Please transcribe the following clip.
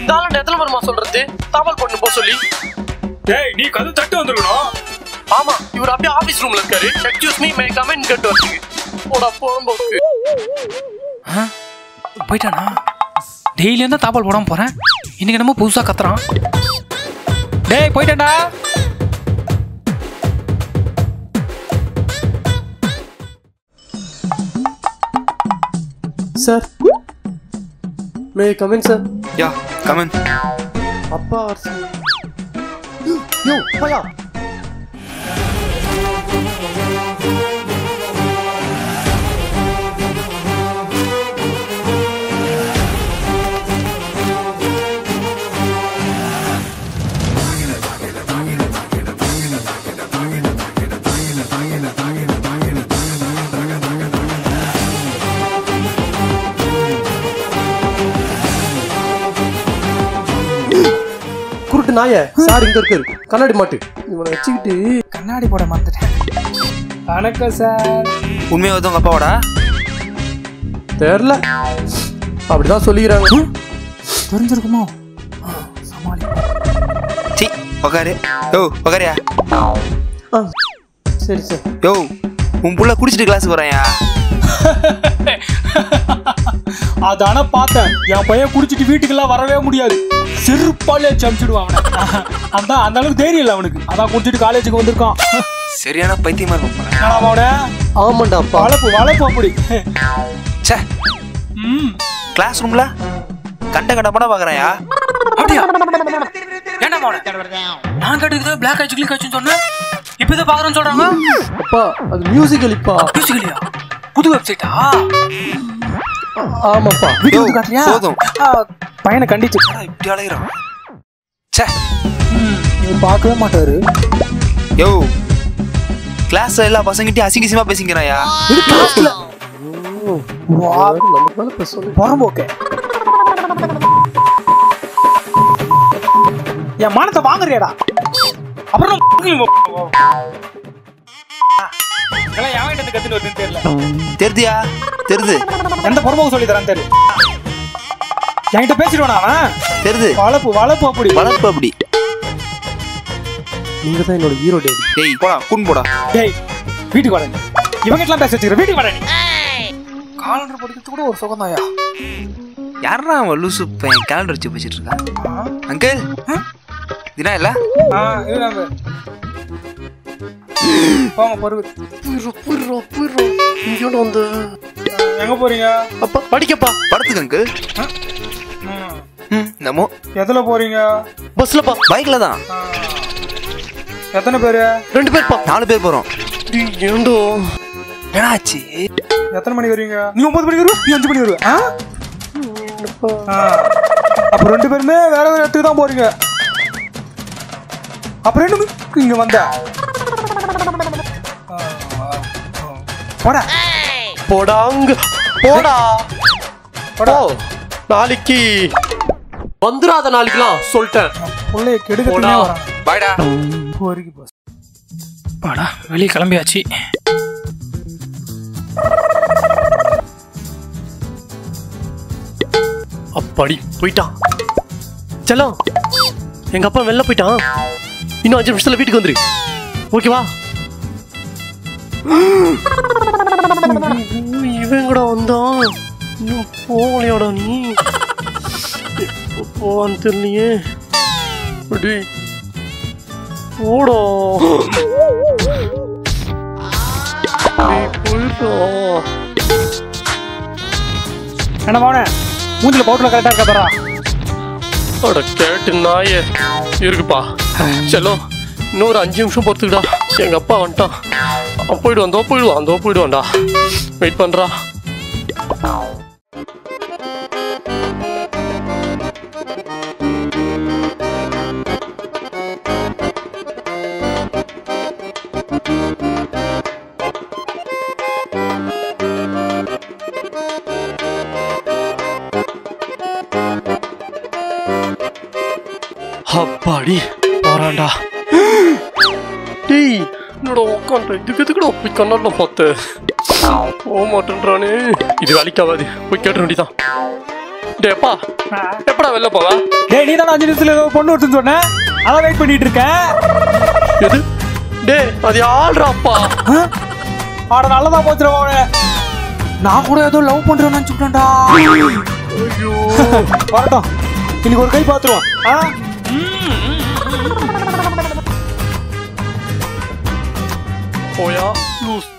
இந்த ஆளு எத்தனை பேருமா சொல்றது தாமல் பண்ணு போ சொல்லி. டேய் நீ கது தட்டு வந்துருக்கணும். ஆமா இவர் அப்படியே ஆபீஸ் ரூம்ல இருக்காரு. Excuse me may come in கேட் வரதுக்கு. போடா போறம்போக்கு. போயிட்டானா? டெய்லி வந்து தாபால் போடாம போறேன். இன்னைக்கு என்னமோ புதுசா கத்துறான். டேய் போயிட்டேன்டா. Sir, may I come in, sir? Yeah, come in. Appa, yo, paya. நாயே சார் இங்க இருக்காரு. கண்ணாடி மாட்டு இவனை வச்சுக்கிட்டு கண்ணாடி போட மாட்டேன். வணக்கம் சார். உண்மையா வந்து உங்க அப்பாவோட தெரியல அப்படிதான் சொல்லிக்கிறாங்க. தெரிஞ்சிருக்குமோ? சமாளி. சி உக்காரு. யோ உக்காரியா. சரி சார். யோ உன் புள்ள குடிச்சிட்டு கிளாஸுக்கு வரையா? அதான பார்த்தேன். என் பையன் குடிச்சிட்டு வீட்டுக்கெல்லாம் வரவே முடியாது. செருப்பாலே சமைச்சிடுவான் அவனை. அதான் அந்த அளவுக்கு தைரியம் இல்லை அவனுக்கு. அதான் குடிச்சிட்டு காலேஜுக்கு வந்திருக்கான். சரியான பைத்தியமா இருப்பான். ஆமாண்டா வளப்பு வளப்பு அப்படி. சே கிளாஸ் ரூம்ல கண்ட கண்டப்பட பாக்குறாயா? அப்படியா? ஏன்டா போன? நான் கேட்டதுக்கு பிளாக் ஆச்சு கிளிக் ஆச்சுன்னு சொன்னேன். இப்பதான் பாக்குறேன்னு சொல்றாங்க. அப்பா அது மியூசிக்கல்ப்பா. மியூசிக்கலியா? புது வெப்சைட்டா? ஆமாப்பா. வீடியோ காட்டுறியா? போதும். பையனை கண்டிச்சு. இப்படி அலையறான். சே நீ பார்க்கவே மாட்டாரு. யோ கிளாஸ்ல எல்லா பசங்கிட்டயும் அசிங்கசியமா பேசிங்கறாயா? இது கிளாஸ்ல. வா நம்ம மேல பேசணும். வரம்போக்கே. என் மானத்தை வாங்குறியாடா? அப்புறம் இதெல்லாம் எவன்கிட்ட இருந்து கத்துட்டு வருதுன்னு தெரியல. தெரிதியா? தெரிது. எந்த பொறுப்புக்கு சொல்லி தரான்னு தெரியல. என்கிட்ட பேசிடுவானா அவன்? தெரிது. வளப்பு வளப்பு அப்படி. வளப்பு அப்படி. நீங்க தான் என்னோட ஹீரோ டேடி. டேய் போடா கூன் போடா. டேய் வீட்டுக்கு வர நீ. இவங்கிட்டலாம் பேச வச்சுக்கிற. வீட்டுக்கு வர நீ. காலண்டர் படிக்கிறது கூட ஒரு சுகம்தாயா. யாரா அவன் லூசு பையன் கேலண்டர் வச்சு பேசிட்டு இருக்கான்? அங்கிள் தினா இல்ல? இதுதாங்க. போங்க பொறுப்பு. புயிரோ இங்கோட வந்து எங்க போறீங்க? அப்பா படிக்கப்பா. படத்துக்கு அங்கிள். நமோ. எதுல போறீங்க? பஸ்லப்பா. பைக்ல தான். எத்தனை பேரு? 2 பேர்ப்பா. 4 பேர் போறோம். ஏண்டோ என்னாச்சு? எத்தனை மணி வருவீங்க? நீ 9 மணி வருவ? நீ 5 மணி வருவ? அப்ப 2 பேருமே வேற வேற இடத்துக்கு தான் போறீங்க. அப்புறம் என்ன இங்க வந்த? போடா போடாங்க போடா போடா. நாளைக்கு வந்துராத நாளைக்குலாம் சொல்லிட்டேன். புள்ளைய கெடுக்கவே வரான். பாய்டா. போறீங்க பாஸ். பாடா வெளியே கிளம்பியாச்சு. அப்படி போயிட்டான். செல்லம் எங்க அப்பா வெளில போயிட்டான். இன்னும் 5 நிமிஷத்துல வீட்டுக்கு வந்துரு. ஓகேவா? இவன் கூட வந்தான். இன்னும் போகலையாடா நீ? போவான்னு தெரியலையே. போடா போயிட்டா. என்ன போன மூஞ்சில பவுட்ல கரெக்டா இருக்கா பாரா? அட கேட்டு நாயே இருக்குப்பா. செல்லம் இன்னொரு 5 நிமிஷம் பொறுத்துக்கிட்டா. எங்க அப்பா வந்துட்டான். போயிடுவான்டா. வெயிட் பண்றா. அப்பாடி போறான்டா. டேய் என்னோட உட்காந்து இதுக்கு எதுக்குடா போய் கண்ணாடில பார்த்து போக மாட்டேன்றானே. இது வேலைக்காகாது. போய் கேட்ட வேண்டிதான். டேப்பா எப்படா வெளில போவா? டேய் நீ தானே 5 நிமிஷத்துல ஏதோ பொண்ணு வருதுன்னு சொன்ன, அதான் வெயிட் பண்ணிட்டு இருக்கேன். எது? டே அது ஆள்றாப்பா. ஆட நல்லதா போச்சுடா அவனே. நான் கூட ஏதோ லவ் பண்றேன்னு நினைச்சுட்டேன்டா. ஐயோ வரட்டும், இன்னைக்கு ஒரு கை பாத்துருவான். போயா லூஸ்.